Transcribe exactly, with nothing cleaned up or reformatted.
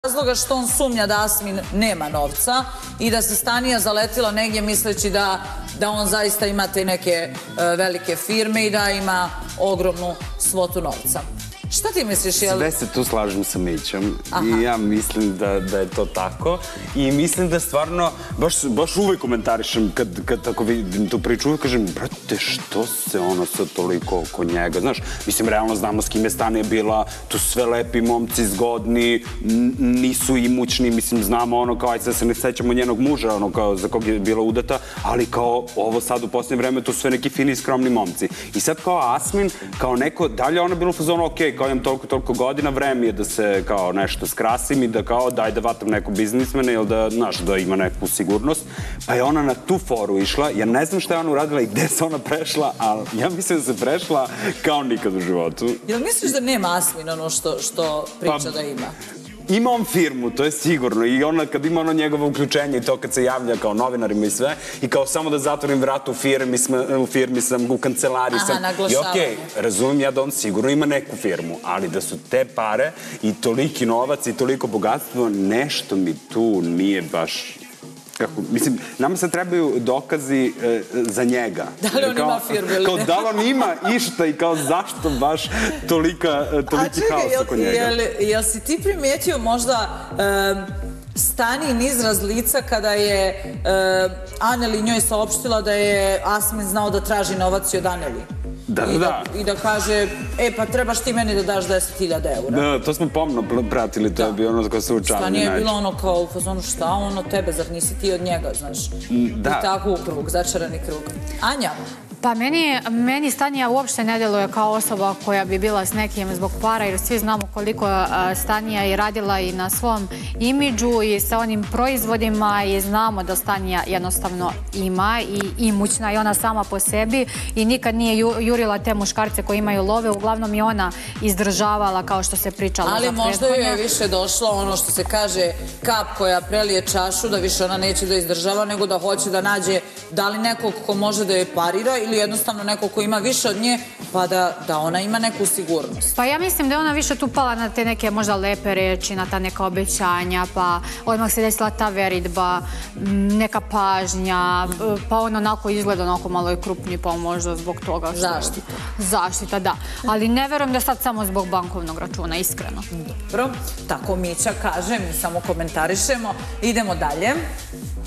razloga što on sumnja da Asmin nema novca i da se Stanija zaletila negdje misleći da, da on zaista ima te neke uh, velike firme i da ima ogromnu svotu novca. Šta ti misliš? Jel... Sve se tu slažem sa Mićom i ja mislim da, da je to tako i mislim da stvarno baš, baš uvek komentarišem kad, kad tako vidim tu priču, uvek kažem, brate, što se ono sad toliko oko njega, znaš, mislim, realno znamo s kim je Stanija bila, tu sve lepi momci, zgodni, nisu imućni, mislim, znamo ono kao, ajde sad se ne sećamo njenog muža, ono kao za kog je bila udata, ali kao ovo sad u posljednje vreme, tu su sve neki fini i skromni momci. I sad kao Asmin, kao neko, dalje ona bila u fazonu, okej, kao imam toliko, toliko godina, vreme je da se kao nešto skrasim i da kao daj da vatam neku biznismena ili da, znaš, da ima neku sigurnost. Pa je ona na tu foru išla, ja ne znam šta je ona uradila i gde se ona prešla, ali ja mislim da se prešla kao nikad u životu. Jel misliš da nema Asmin ono što, što priča pa, da ima? Ima on firmu, to je sigurno, i ona kad ima ono njegovo uključenje i to kad se javlja kao novinarima i sve, i kao samo da zatvorim vrat u firmi, u firmi sam, u kancelariji sam. Aha, naglašavanje. I okej, razumijem ja da on sigurno ima neku firmu, ali da su te pare i toliki novac i toliko bogatstvo, nešto mi tu nije baš... Kako, mislim, nama se trebaju dokazi e, za njega. Da li on kao, ima firmu ili kao, ne? Da li on ima išta i kao zašto baš tolika, toliki haos oko njega? Jel, jel si ti primijetio možda um, Stanin izraz lica kada je um, Aneli njoj saopštila da je Asmin znao da traži novac i od Aneli? Da, I da, da. I da kaže, e, pa trebaš ti meni da daš deset hiljada eura. Da, to smo pomno pratili, to je bio ono ko se učavni. Stanija je bilo ono kao u fazonu šta on od tebe, zar nisi ti od njega, znaš? Da. I tako u krug, začarani krug. Anja? Pa meni, meni Stanija uopšte ne deluje kao osoba koja bi bila s nekim zbog para, jer svi znamo koliko Stanija je radila i na svom imidžu i sa onim proizvodima i znamo da Stanija jednostavno ima i imućna i ona sama po sebi i nikad nije jurila te muškarce koji imaju love, uglavnom i ona izdržavala kao što se pričalo za prethodnje. Ali možda joj je više došlo ono što se kaže kap koja prelije čašu, da više ona neće da izdržava, nego da hoće da nađe da li nekog ko može da je parira ili jednostavno neko ko ima više od nje, pa da, da ona ima neku sigurnost. Pa ja mislim da je ona više tu pala na te neke možda lepe reči, na ta neka obećanja, pa odmah se desila ta veritba, neka pažnja, pa on onako izgleda onako malo je krupniji, pa možda zbog toga što... Zaštita. Zaštita, da. Ali ne verujem da sad samo zbog bankovnog računa, iskreno. Dobro, tako Mića kaže, mi samo komentarišemo. Idemo dalje.